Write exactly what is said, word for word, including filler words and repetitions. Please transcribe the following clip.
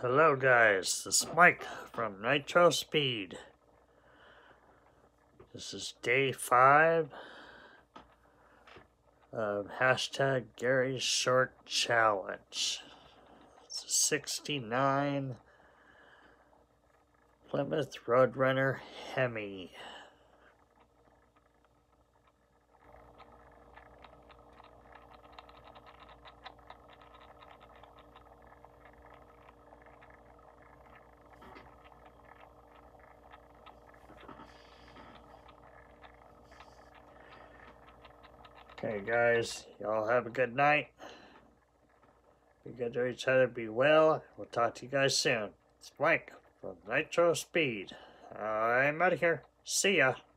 Hello guys, this is Mike from Nitro Speed. This is day five of hashtag Gary's Short Challenge. It's a sixty-nine Plymouth Roadrunner Hemi. Okay guys, y'all have a good night. Be good to each other, be well. We'll talk to you guys soon. It's Mike from Nitro Speed. I'm out of here. See ya.